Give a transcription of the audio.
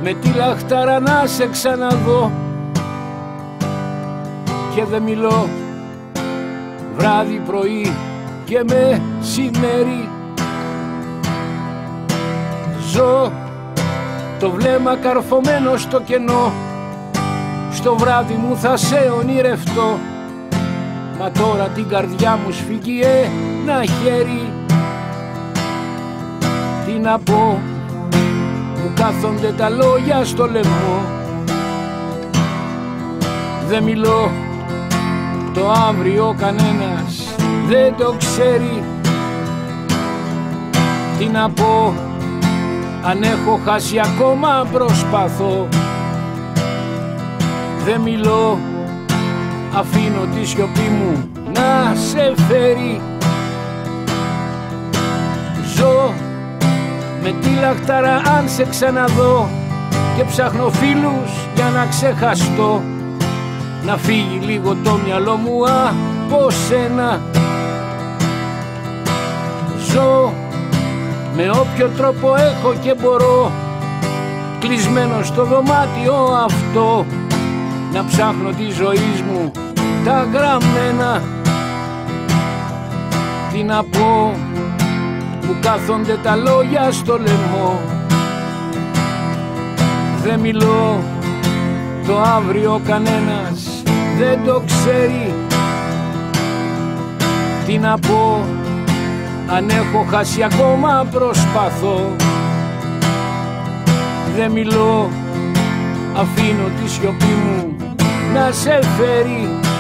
με τη λαχτάρα να σε ξαναδώ. Και δεν μιλώ βράδυ, πρωί και μεσημέρι. Ζω το βλέμμα καρφωμένο στο κενό, στο βράδυ μου θα σε ονειρευτώ. Μα τώρα την καρδιά μου σφίγγει ένα χέρι. Τι να πω, μου κάθονται τα λόγια στο λαιμό. Δεν μιλώ, το αύριο κανένας δεν το ξέρει. Τι να πω, αν έχω χάσει ακόμα προσπαθώ. Δεν μιλώ, αφήνω τη σιωπή μου να σε φέρει. Ζω με τη λαχτάρα αν σε ξαναδώ και ψάχνω φίλους για να ξεχαστώ, να φύγει λίγο το μυαλό μου από σένα. Ζω με όποιο τρόπο έχω και μπορώ, κλεισμένο στο δωμάτιο αυτό, να ψάχνω τη ζωή μου τα γραμμένα. Τι να πω, μου κάθονται τα λόγια στο λαιμό. Δεν μιλώ, το αύριο κανένας δεν το ξέρει. Τι να πω, αν έχω χάσει ακόμα προσπαθώ. Δεν μιλώ, αφήνω τη σιωπή μου να σε φέρει.